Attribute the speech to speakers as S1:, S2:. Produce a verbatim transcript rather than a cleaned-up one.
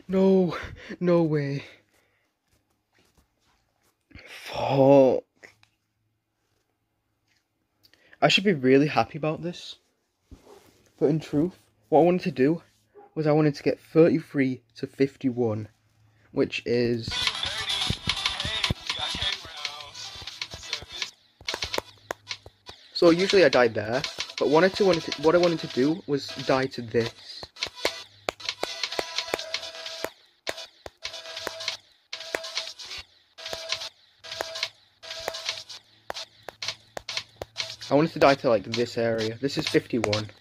S1: No, no way. Fuck. I should be really happy about this. But in truth, what I wanted to do was I wanted to get thirty-three to fifty-one, which is... So usually I died there, but wanted to, wanted to, what I wanted to do was die to this. I wanted to die to like this area. This is fifty-one.